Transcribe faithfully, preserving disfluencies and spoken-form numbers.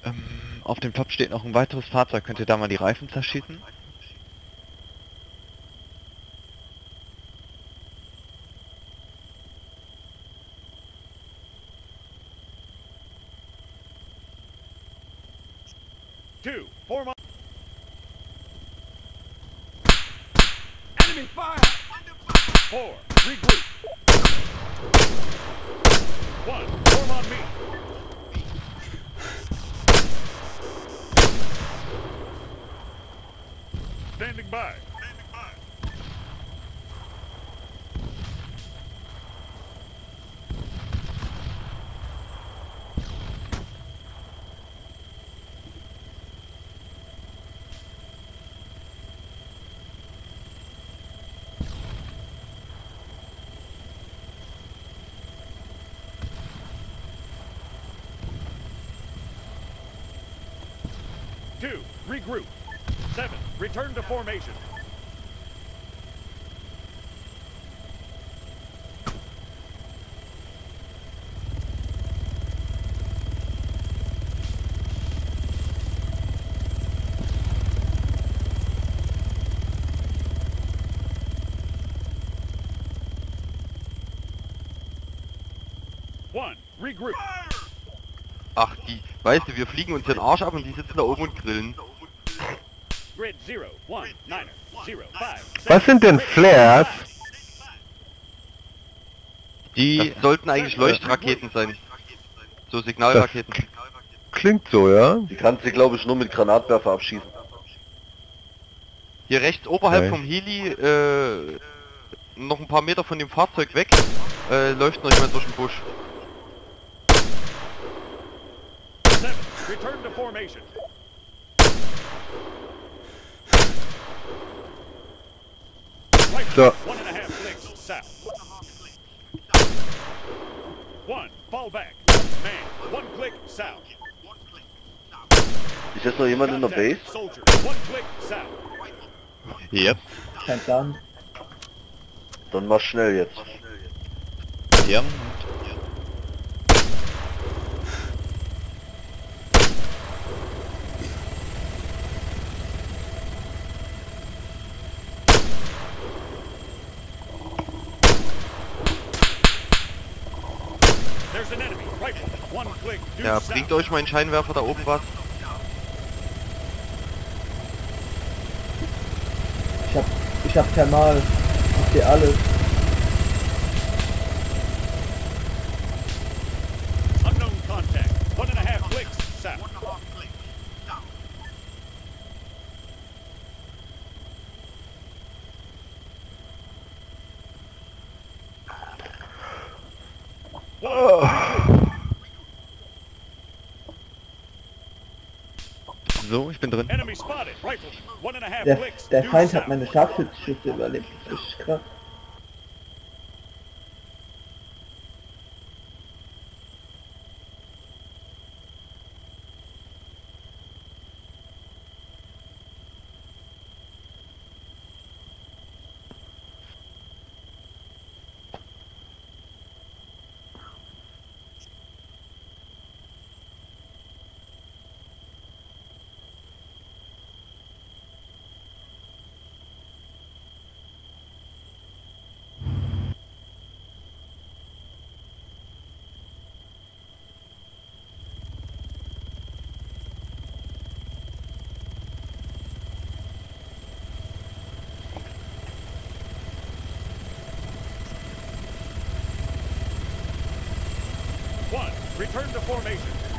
Ähm, auf dem Top steht noch ein weiteres Fahrzeug. Könnt ihr da mal die Reifen zerschießen? Two, form up. Enemy fire! Four, regroup. One, form on me. Standing by. Standing by. Two, regroup. Seven, return to formation. One, regroup. Ach, die, weißt du, wir fliegen uns den Arsch ab und die sitzen da oben und grillen. Grid zero, one, niner, zero, five, Was sind denn Flares? Die Das sollten eigentlich Leuchtraketen sein. So Signalraketen. Klingt so, ja? Die kannst du, glaube ich, nur mit Granatwerfer abschießen. Hier rechts oberhalb Okay. vom Heli, äh, noch ein paar Meter von dem Fahrzeug weg, äh, läuft noch jemand durch den Busch. seven, return to formation. Right, So. one and a half clicks south. One, fall back. Man, one click south. Ist jetzt noch jemand in der Base? Contact, soldier, one click south. Yep. Kein Plan. Dann mach schnell jetzt. Ja. There's an enemy. Rifle, one click due Ja, south. bringt euch mein Scheinwerfer da oben was? Ich hab, ich hab Thermal. Ich sehe alles. Unknown contact, one and a half clicks south. So, ich bin drin. Enemy spotted. Rifle, one and a half Der, clicks der due Feind south. hat meine Scharfschützenschüsse überlebt. Das ist krass. One, return to formation.